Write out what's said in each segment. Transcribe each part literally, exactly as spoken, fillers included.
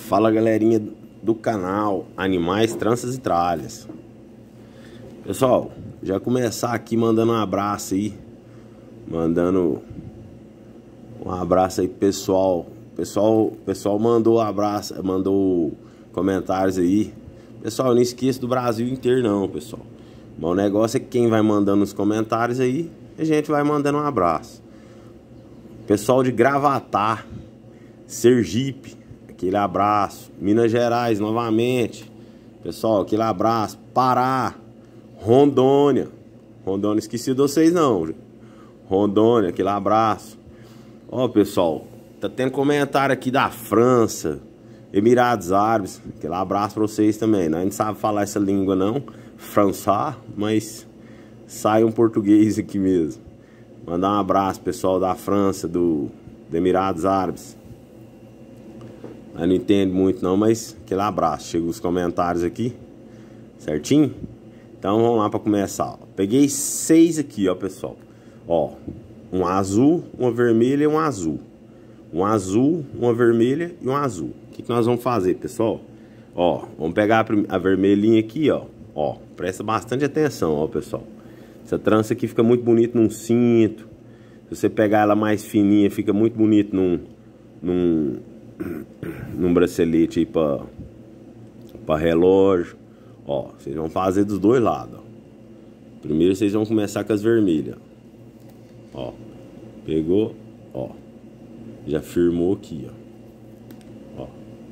Fala, galerinha do canal Animais, Tranças e Tralhas. Pessoal, já começar aqui mandando um abraço aí, mandando um abraço aí pro pessoal. Pessoal, pessoal mandou abraço, mandou comentários aí. Pessoal, não esqueça do Brasil inteiro não, pessoal. Mas o negócio é que quem vai mandando os comentários aí, a gente vai mandando um abraço. Pessoal de Gravatá, Sergipe, aquele abraço. Minas Gerais, novamente. Pessoal, aquele abraço. Pará, Rondônia. Rondônia, esqueci de vocês não. Rondônia, aquele abraço. Ó, pessoal, tá tendo comentário aqui da França, Emirados Árabes. Aquele abraço pra vocês também. Nós não sabe falar essa língua não, Français, mas sai um português aqui mesmo. Mandar um abraço, pessoal da França, do, do Emirados Árabes. Eu não entendo muito não, mas aquele abraço. Chega os comentários aqui, certinho? Então vamos lá para começar. Ó. Peguei seis aqui, ó, pessoal. Ó, um azul, uma vermelha e um azul. Um azul, uma vermelha e um azul. O que, que nós vamos fazer, pessoal? Ó, vamos pegar a, a vermelhinha aqui, ó. Ó, presta bastante atenção, ó, pessoal. Essa trança aqui fica muito bonito num cinto. Se você pegar ela mais fininha, fica muito bonito num, num, num bracelete aí pra, pra relógio. Ó, vocês vão fazer dos dois lados, ó. Primeiro vocês vão começar com as vermelhas. Ó, pegou, ó. Já firmou aqui, ó. Ó.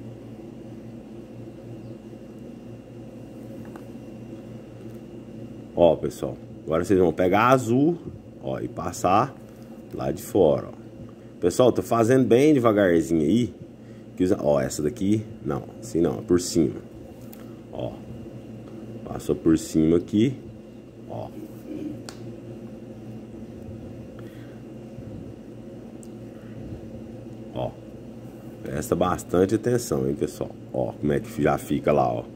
Ó, pessoal. Agora vocês vão pegar azul, ó, e passar lá de fora, ó. Pessoal, tô fazendo bem devagarzinho aí. Que, ó, essa daqui, não, assim não, é por cima. Ó, passou por cima aqui, ó. Ó, presta bastante atenção, hein, pessoal. Ó, como é que já fica lá, ó.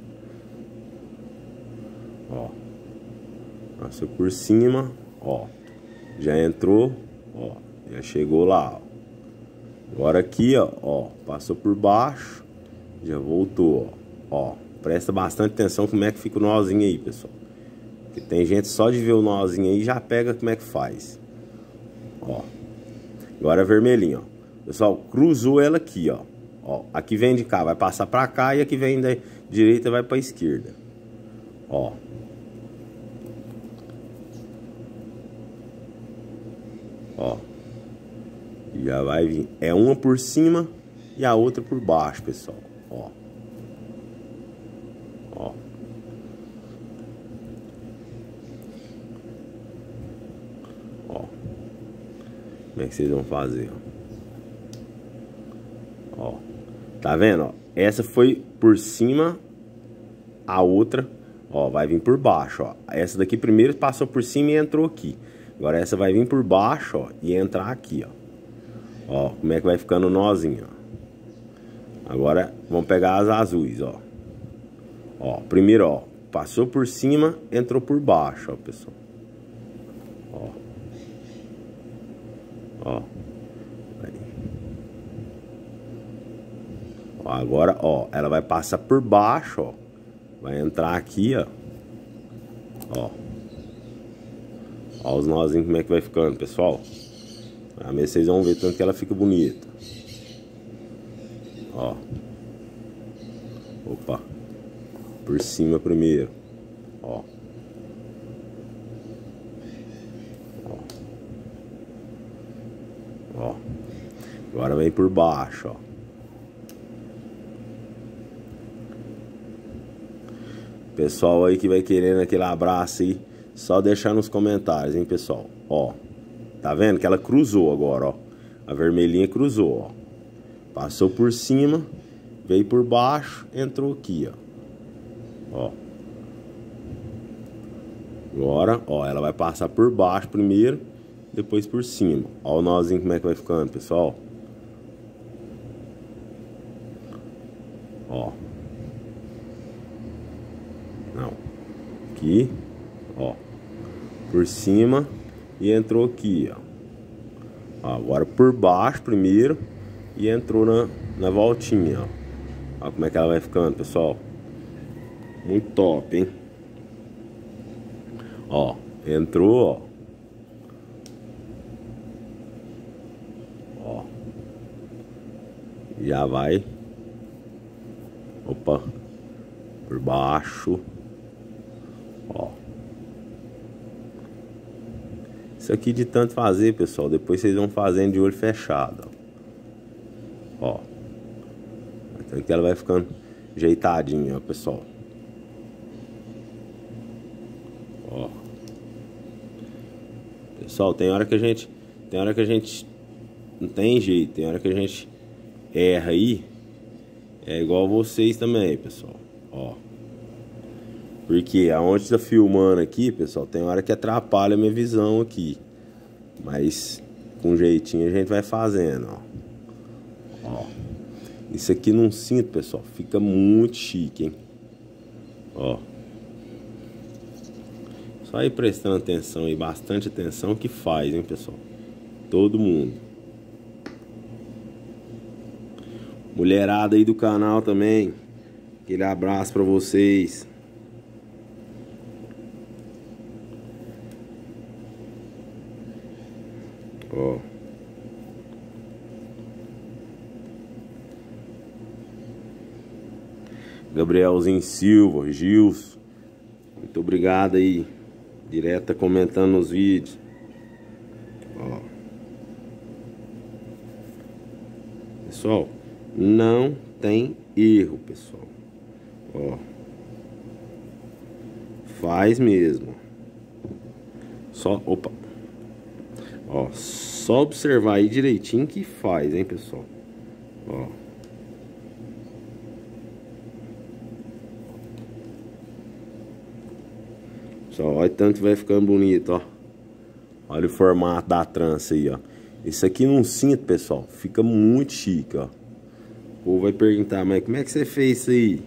Ó. Passou por cima, ó. Já entrou, ó. Já chegou lá, ó. Agora aqui, ó, ó. Passou por baixo, já voltou, ó. Ó. Presta bastante atenção como é que fica o nozinho aí, pessoal. Porque tem gente só de ver o nozinho aí já pega como é que faz. Ó. Agora é vermelhinho, ó. Pessoal, cruzou ela aqui, ó. Ó. Aqui vem de cá, vai passar pra cá, e aqui vem da direita, vai pra esquerda. Ó. Ó, já vai vir. É uma por cima e a outra por baixo, pessoal. Ó, ó. Ó. Como é que vocês vão fazer? Ó, tá vendo? Ó, essa foi por cima, a outra, ó, vai vir por baixo. Ó, essa daqui primeiro passou por cima e entrou aqui. Agora essa vai vir por baixo, ó, e entrar aqui, ó. Ó, como é que vai ficando o nozinho, ó. Agora vamos pegar as azuis, ó. Ó, primeiro, ó, passou por cima, entrou por baixo, ó, pessoal. Ó. Ó. Aí. Ó, agora, ó, ela vai passar por baixo, ó. Vai entrar aqui, ó. Ó. Ó os nozinhos como é que vai ficando, pessoal. A ver, vocês vão ver tanto que ela fica bonita. Ó. Opa. Por cima primeiro. Ó. Ó. Ó. Agora vem por baixo, ó. Pessoal aí que vai querendo aquele abraço aí, só deixar nos comentários, hein, pessoal. Ó, tá vendo que ela cruzou agora, ó. A vermelhinha cruzou, ó. Passou por cima, veio por baixo, entrou aqui, ó. Ó. Agora, ó, ela vai passar por baixo primeiro, depois por cima. Ó o nozinho como é que vai ficando, pessoal. Ó. Não. Aqui, ó. Por cima e entrou aqui, ó. Ó, agora por baixo primeiro e entrou na, na voltinha, ó. Olha como é que ela vai ficando, pessoal. Muito top, hein? Ó, entrou, ó. Ó. Já vai. Opa. Por baixo. Ó. Isso aqui de tanto fazer, pessoal, depois vocês vão fazendo de olho fechado. Ó. Então aqui ela vai ficando ajeitadinha, ó, pessoal. Ó. Pessoal, tem hora que a gente tem hora que a gente não tem jeito, tem hora que a gente erra aí. É igual vocês também, pessoal. Ó. Porque aonde tá filmando aqui, pessoal, tem hora que atrapalha a minha visão aqui. Mas com jeitinho a gente vai fazendo, ó. Ó. Isso aqui num cinto, pessoal, fica muito chique, hein? Ó. Só aí prestando atenção e bastante atenção que faz, hein, pessoal? Todo mundo. Mulherada aí do canal também. Aquele abraço pra vocês. Ó. Gabrielzinho Silva, Gilson. Muito obrigado aí. Direto comentando nos vídeos. Ó. Pessoal, não tem erro, pessoal. Ó. Faz mesmo. Só, opa. Ó, só observar aí direitinho que faz, hein, pessoal. Ó. Pessoal, olha tanto que vai ficando bonito, ó. Olha o formato da trança aí, ó. Isso aqui num cinto, pessoal, fica muito chique, ó. O povo vai perguntar, mas como é que você fez isso aí?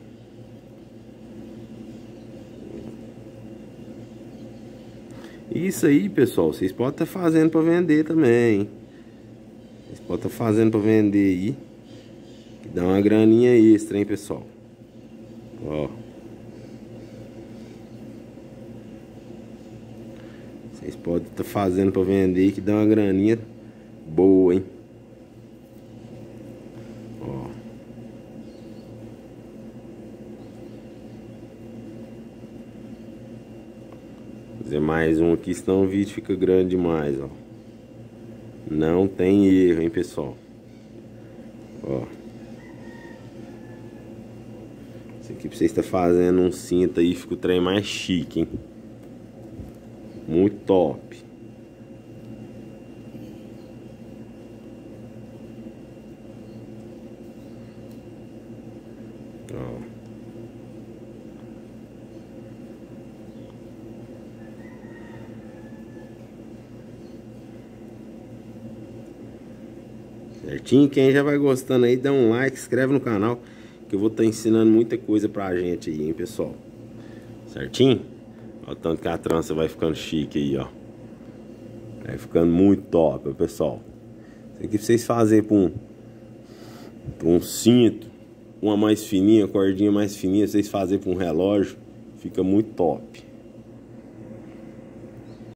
Isso aí, pessoal, vocês podem estar fazendo para vender também, hein? Vocês podem estar fazendo para vender aí, que dá uma graninha extra, hein, pessoal? Ó. Vocês podem estar fazendo para vender que dá uma graninha boa, hein? Ó. Fazer mais um aqui, senão o vídeo fica grande demais, ó. Não tem erro, hein, pessoal? Ó. Isso aqui pra vocês estar fazendo um cinto aí, fica o trem mais chique, hein? Muito top. Ó. Certinho? Quem já vai gostando aí, dá um like, inscreve no canal, que eu vou estar ensinando muita coisa pra gente aí, hein, pessoal? Certinho? Olha o tanto que a trança vai ficando chique aí, ó. Vai ficando muito top, pessoal. Isso aqui pra vocês fazerem pra um, pra um cinto, uma mais fininha, cordinha mais fininha, vocês fazerem pra um relógio, fica muito top.